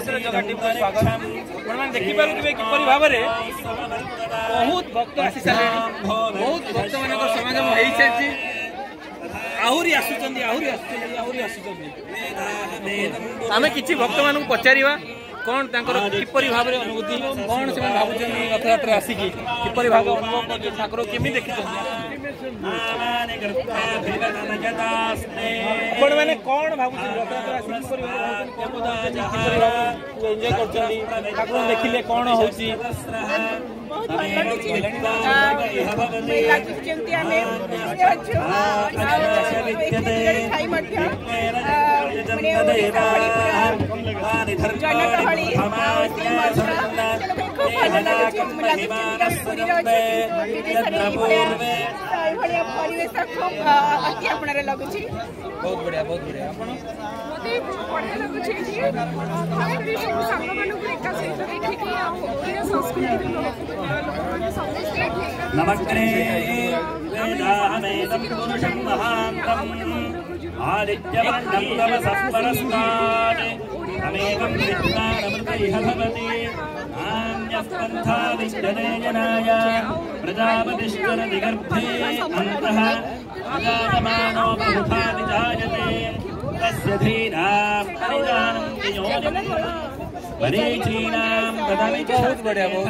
देशर जगह टीम को स्वागत आपने देखिपे किपरि भाव में बहुत भक्त आसी सारे बहुत भक्त मान समागम हो सारी आहरी आमे किछि भक्त मान पचारिवा कौन किपरि भाव में अनुभूति कौन से भावुं रथ यात्रा आसिक किपरि भाव अनुभव ठाकुर केमी देखी आपण मैंने कौन भावुं रथ यात्रा एंजॉय कर ठाकुर देखिले कौन होची बहुत बढ़िया बहुत बढ़िया नमग्ने वेदाहमेदं पुरुषं महान्तम् आदित्यवर्णं तमसः परस्तात् तमेकं विज्ञानमृतैः भवति नान्यस्पन्था विद्यते जनाय प्रजापतिश्चरति गर्भे अन्तः अजायमानो बहुधा विजायते तस्य धीराः परिजानन्ति योनिम् परीक्षीणां प्रथमे बहुत बढ़िया बहुत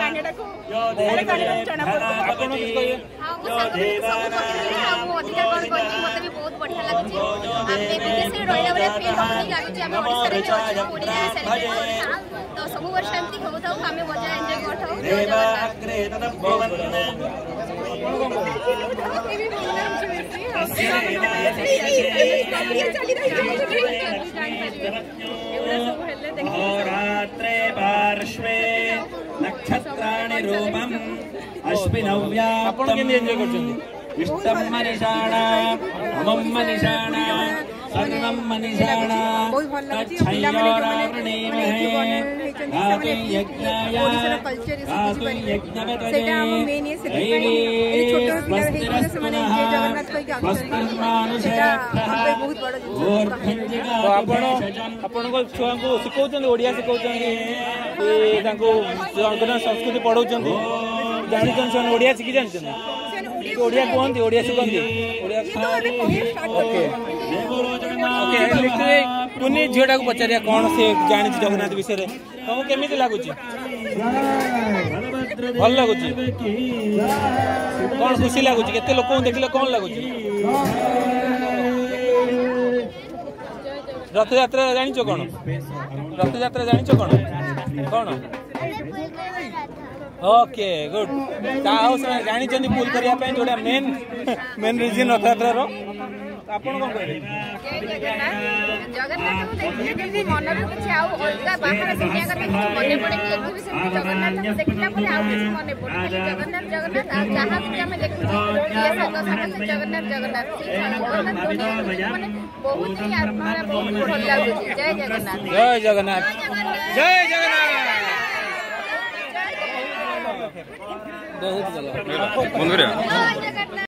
तो सब वर्ष एमती होता हूं हमें मजा एंजॉय करता हूं रात्रे पार्श्वे नक्षत्राणि रूपम् अश्विनव्याप्तम् इष्टं मनीषाणा अमं मनीषाणा सर्वं मनीषाणा तच्छयोरावृणीमहे धातु यज्ञाय धातु यज्ञवतये दैवी स्वस्तिरस्तुनः स्वस्तिर्मानुषेभ्यः आपण छुआ को शिखौछन ओडिया शिखौछन संस्कृति पढ़ाउछन जानिछन से ओडिया शिखि जानिछन ओडिया कहते ओडिया शिखती ओके टुनी झीटा को पचारिया कौन से जानी जगन्नाथ विषय तुमको केमी लगुच भल लगुच कौन खुशी लगुच के लोक देखले कौन लगुच रथ यात्रा जानिच कौन रथ यात्रा जानिच कौन कौन ओके गुड जानी पुल करने जोड़ा मेन मेन रिजन रथ यात्रा आपण कौन कहे जगन्नाथ को देखिले मन रे कुछ आ अलगा बाहर दुनिया का कुछ मने पड़े कि एक भी जगन्नाथ को देखला पर आ कुछ मने पड़े जगन्नाथ जगन्नाथ आ जहां भी हमें देखु ये संग संग जगन्नाथ जगन्नाथ माने बहुत ही आत्मा बहुत भल लागु जय जगन्नाथ जय जगन्नाथ जय जगन्नाथ बहुत भला